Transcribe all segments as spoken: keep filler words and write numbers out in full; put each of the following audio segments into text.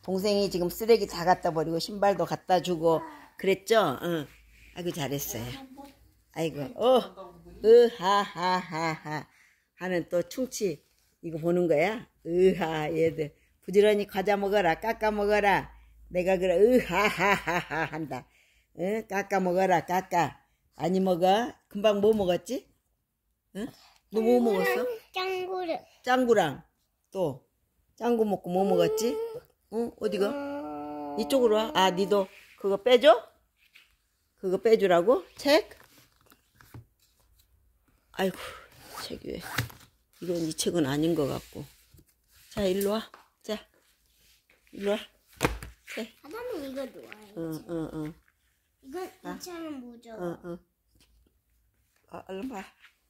동생이 지금 쓰레기 다 갖다 버리고 신발도 갖다 주고 그랬죠? 응. 아이고 잘했어요. 아이고 어 으하하하하 하는 또 충치 이거 보는 거야? 으하 얘들 부지런히 과자 먹어라 깎아 먹어라 내가 그래 으하하하하 한다. 응? 깎아 먹어라 깎아 많이 먹어? 금방 뭐 먹었지? 응? 너 뭐 먹었어? 짱구를. 짱구랑 또 짱구 먹고 뭐 먹었지? 응? 어디가? 이쪽으로 와. 아 니도 그거 빼줘? 그거 빼주라고? 책? 아이고 책이 왜 이건 이 책은 아닌 것 같고 자 일로 와. 자 일로 와. 책. 하나는 이거 좋아해. 응, 응, 응. 이건 아. 이 차는 무서워. 응, 응. 아, 얼른 봐.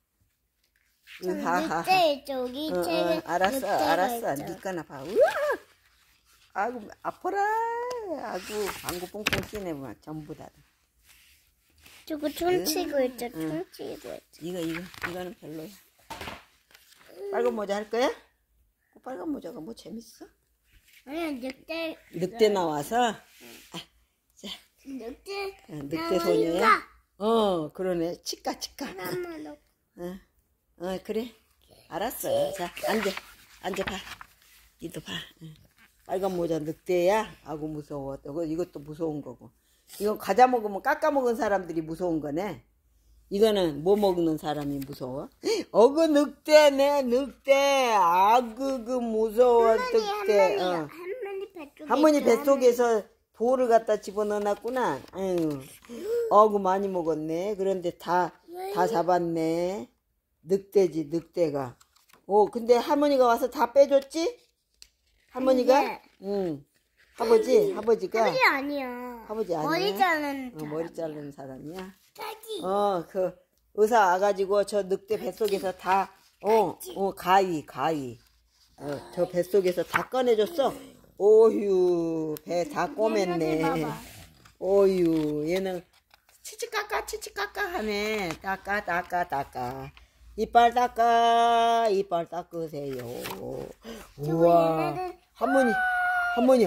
늑대 있죠. 이 응, 책에 응. 알았어, 늑대가 알았어. 있죠. 니 거나 봐. 우와! 아이고, 아파라. 아이고, 방구 뽕뽕 끼네, 뭐, 전부 다. 저거 총 치고 있죠. 응. 총 치고 있죠. 이거, 이거, 이거는 별로야. 빨간 모자 할 거야? 그 빨간 모자가 뭐 재밌어? 아니야, 늑대. 늑대 나와서? 아, 자, 늑대. 어, 늑대 소녀야? 어, 그러네. 치까, 치까. 하나만 넣고. 어, 어, 그래. 알았어. 자, 앉아. 앉아 봐. 니도 봐. 응. 빨간 모자 늑대야? 아고 무서워. 이거, 이것도 무서운 거고. 이건 과자 먹으면 깎아 먹은 사람들이 무서운 거네. 이거는 뭐 먹는 사람이 무서워? 어그 늑대네, 늑대. 아그, 그 무서워, 할머니, 늑대. 할머니, 어. 할머니 뱃속에 할머니 있죠, 뱃속에서 돌을 갖다 집어넣어놨구나. 아유, 어구 많이 먹었네. 그런데 다, 다 잡았네. 늑대지, 늑대가. 오, 근데 할머니가 와서 다 빼줬지? 할머니가? 네. 응. 아버지, 아버지가. 할머니 아니야. 아버지 아니야? 머리 자르는 어, 머리 자르는 사람이야? 자기. 어, 그, 의사 와가지고 저 늑대 뱃속에서 다, 어, 어, 가위, 가위. 어, 저 뱃속에서 다 꺼내줬어. 오휴, 배 다 꼬맸네. 오휴, 얘는 치치까까, 치치까까 하네. 닦아, 닦아, 닦아. 이빨 닦아, 이빨 닦으세요. 우와. 할머니, 할머니,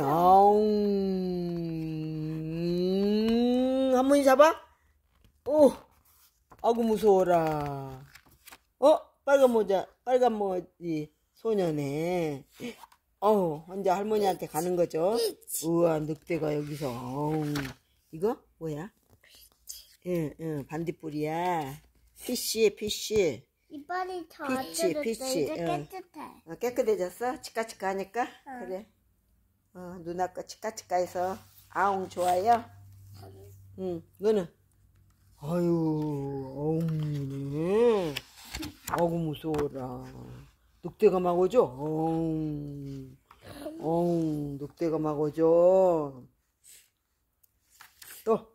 아웅. 할머니 잡아? 오, 아구 무서워라. 어? 빨간 모자, 빨간 머리 소녀네. 어우, 혼자 할머니한테 가는 거죠? 우와, 늑대가 여기서. 어우, 이거? 뭐야? 응, 응, 반딧불이야. 피쉬, 피쉬. 이빨이 더 피치, 어쩌졌어. 피치, 이제 응. 깨끗해. 어, 깨끗해졌어? 치까치까 하니까? 응. 그래. 어, 누나 거 치까치까 해서. 아웅, 좋아요? 응, 너는? 아유, 어웅이네. 아구 무서워라. 늑대가 막 오죠? 어웅. 어웅, 늑대가 막 오죠? 또,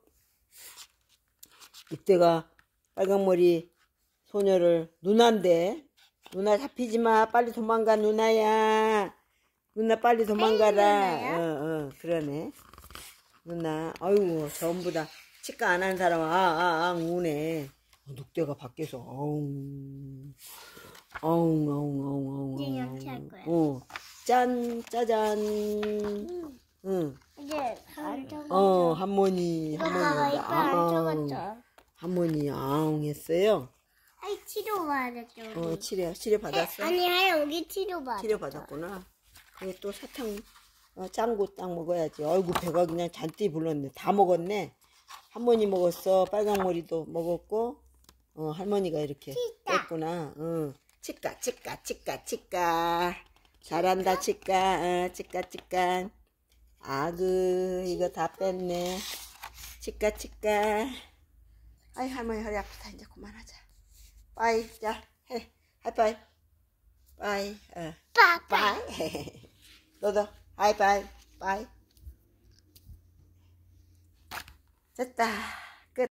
늑대가 빨강머리 소녀를, 누나인데, 누나 잡히지 마. 빨리 도망가, 누나야. 누나 빨리 도망가라. 에이, 누나야? 어, 어, 그러네. 누나, 아유, 전부 다 치과 안 하는 사람, 아, 아, 아, 우네. 어, 늑대가 밖에서, 아웅. 아웅, 아웅, 아웅, 아웅. 이제 양치할 거야. 어, 짠, 짜잔. 응. 응. 이제 안 적었죠. 어, 할머니, 이거 봐봐, 할머니. 이빨 안 적었죠. 할머니, 아웅 했어요. 아이, 치료 받았죠. 어, 우리. 치료, 치료 받았어? 아니, 하여 여기 치료 받았죠. 치료 받았구나. 그래, 또 사탕, 어, 짱구 딱 먹어야지. 아이고, 배가 그냥 잔뜩 불렀네. 다 먹었네. 할머니 먹었어. 빨강머리도 먹었고, 어, 할머니가 이렇게 치까. 뺐구나. 응. 치까, 치까, 치까, 치까. 잘한다, 치까. 어, 치까, 치까. 아그, 이거 다 뺐네. 치까, 치까. 아이, 할머니 허리 아프다. 이제 그만하자. 빠이. 자, 해. 하이파이. 빠이. 어. 빠빠. 빠이. 너도 하이파이. 빠이. 됐다.